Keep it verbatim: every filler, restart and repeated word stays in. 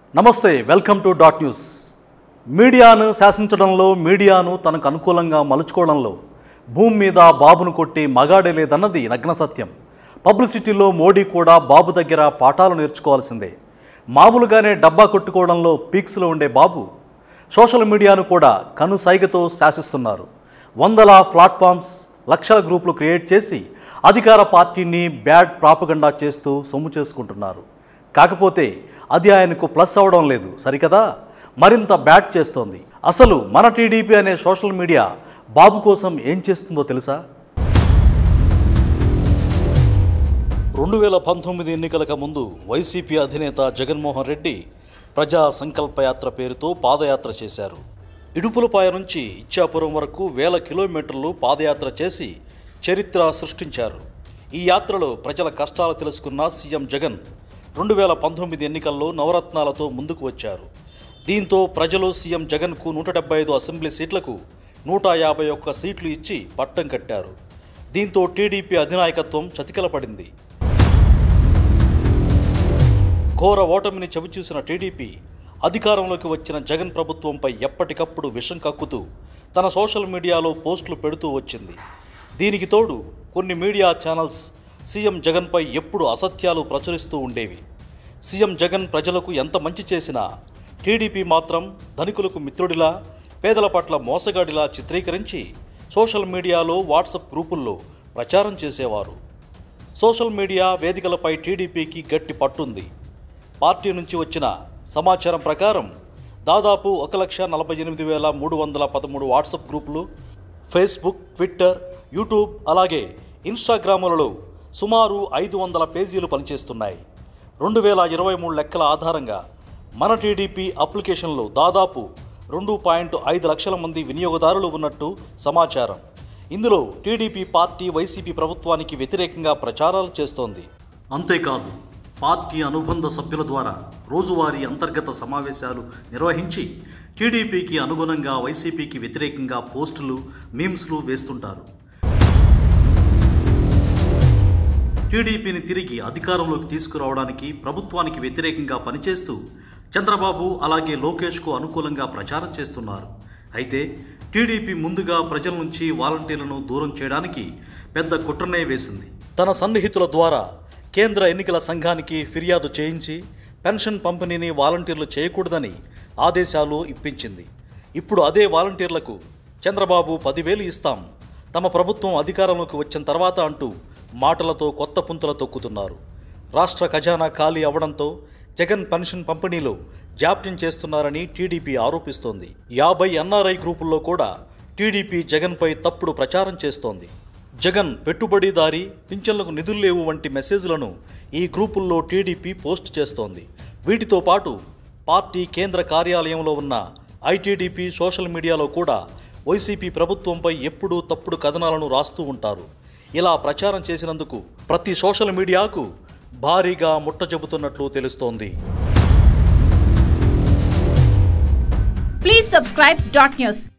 నమస్తే, welcome to dot news. మీడియాను శాసించడంలో, మీడియాను తనకు అనుకూలంగా మలుచుకోవడంలో భూమి మీద బాబును కొట్టి మగాడే లేదన్నది నగ్న సత్యం. పబ్లిసిటీలో మోడీ కూడా బాబు దగ్గర పాఠాలు నేర్చుకోవాల్సిందే. మామూలుగానే డబ్బా కొట్టుకోవడంలో పీక్స్లో ఉండే బాబు సోషల్ మీడియాను కూడా కనుసైగతో శాసిస్తున్నారు. వందల ప్లాట్ఫామ్స్, లక్షల గ్రూపులు క్రియేట్ చేసి అధికార పార్టీని బ్యాడ్ ప్రాపగండా చేస్తూ సొమ్ము చేసుకుంటున్నారు. కాకపోతే అది ఆయనకు ప్లస్ అవడం లేదు సరికదా, మరింత బ్యాడ్ చేస్తోంది. అసలు మన టీడీపీ అనే సోషల్ మీడియా బాబు కోసం ఏం చేస్తుందో తెలుసా? రెండు వేల పంతొమ్మిది ఎన్నికలకు ముందు వైసీపీ అధినేత జగన్మోహన్ రెడ్డి ప్రజా సంకల్పయాత్ర పేరుతో పాదయాత్ర చేశారు. ఇడుపులపాయ నుంచి ఇచ్చాపురం వరకు వేల కిలోమీటర్లు పాదయాత్ర చేసి చరిత్ర సృష్టించారు. ఈ యాత్రలో ప్రజల కష్టాలు తెలుసుకున్న సీఎం జగన్ రెండు వేల పంతొమ్మిది ఎన్నికల్లో నవరత్నాలతో ముందుకు వచ్చారు. దీంతో ప్రజలు సీఎం జగన్కు నూట డెబ్బై ఐదు అసెంబ్లీ సీట్లకు నూట యాభై ఒక్క సీట్లు ఇచ్చి పట్టం కట్టారు. దీంతో టీడీపీ అధినాయకత్వం చతికిలపడింది. ఘోర ఓటమిని చవిచూసిన టీడీపీ అధికారంలోకి వచ్చిన జగన్ ప్రభుత్వంపై ఎప్పటికప్పుడు విషం కక్కుతూ తన సోషల్ మీడియాలో పోస్టులు పెడుతూ వచ్చింది. దీనికి తోడు కొన్ని మీడియా ఛానల్స్ సీఎం జగన్పై ఎప్పుడు అసత్యాలు ప్రచురిస్తూ ఉండేవి. సీఎం జగన్ ప్రజలకు ఎంత మంచి చేసినా టీడీపీ మాత్రం ధనికులకు మిత్రుడిలా, పేదల పట్ల మోసగాడిలా చిత్రీకరించి సోషల్ మీడియాలో, వాట్సాప్ గ్రూపుల్లో ప్రచారం చేసేవారు. సోషల్ మీడియా వేదికలపై టీడీపీకి గట్టి పట్టుంది. పార్టీ నుంచి వచ్చిన సమాచారం ప్రకారం దాదాపు ఒక లక్ష నలభై ఎనిమిది వేల మూడు వందల పదమూడు వాట్సాప్ గ్రూపులు, ఫేస్బుక్, ట్విట్టర్, యూట్యూబ్ అలాగే ఇన్స్టాగ్రాములలో సుమారు ఐదు వందల పేజీలు పనిచేస్తున్నాయి. రెండు వేల ఇరవై మూడు లెక్కల ఆధారంగా మన టీడీపీ అప్లికేషన్లో దాదాపు రెండు పాయింట్ ఐదు లక్షల మంది వినియోగదారులు ఉన్నట్టు సమాచారం. ఇందులో టీడీపీ పార్టీ వైసీపీ ప్రభుత్వానికి వ్యతిరేకంగా ప్రచారాలు చేస్తోంది. అంతేకాదు, పార్టీ అనుబంధ సభ్యుల ద్వారా రోజువారీ అంతర్గత సమావేశాలు నిర్వహించి టీడీపీకి అనుగుణంగా వైసీపీకి వ్యతిరేకంగా పోస్టులు, మీమ్స్లు వేస్తుంటారు. టీడీపీని తిరిగి అధికారంలోకి తీసుకురావడానికి ప్రభుత్వానికి వ్యతిరేకంగా పనిచేస్తూ చంద్రబాబు అలాగే లోకేష్కు అనుకూలంగా ప్రచారం చేస్తున్నారు. అయితే టీడీపీ ముందుగా ప్రజల నుంచి వాలంటీర్లను దూరం చేయడానికి పెద్ద కుట్రనే వేసింది. తన సన్నిహితుల ద్వారా కేంద్ర ఎన్నికల సంఘానికి ఫిర్యాదు చేయించి పెన్షన్ పంపిణీని వాలంటీర్లు చేయకూడదని ఆదేశాలు ఇప్పించింది. ఇప్పుడు అదే వాలంటీర్లకు చంద్రబాబు పదివేలు ఇస్తాం, తమ ప్రభుత్వం అధికారంలోకి వచ్చిన తర్వాత అంటూ మాటలతో కొత్త పుంతలు తొక్కుతున్నారు. రాష్ట్ర ఖజానా ఖాళీ అవడంతో జగన్ పెన్షన్ పంపిణీలో జాప్యం చేస్తున్నారని టీడీపీ ఆరోపిస్తోంది. యాభై ఎన్ఆర్ఐ గ్రూపుల్లో కూడా టీడీపీ జగన్పై తప్పుడు ప్రచారం చేస్తోంది. జగన్ పెట్టుబడిదారీ, పింఛన్లకు నిధులు లేవు వంటి మెసేజ్లను ఈ గ్రూపుల్లో టీడీపీ పోస్ట్ చేస్తోంది. వీటితో పాటు పార్టీ కేంద్ర కార్యాలయంలో ఉన్న ఐటీడీపీ సోషల్ మీడియాలో కూడా వైసీపీ ప్రభుత్వంపై ఎప్పుడూ తప్పుడు కథనాలను రాస్తూ ఉంటారు. ఇలా ప్రచారం చేసినందుకు ప్రతి సోషల్ మీడియాకు భారీగా ముట్ట చెబుతున్నట్లు తెలుస్తోంది. Please subscribe dot news.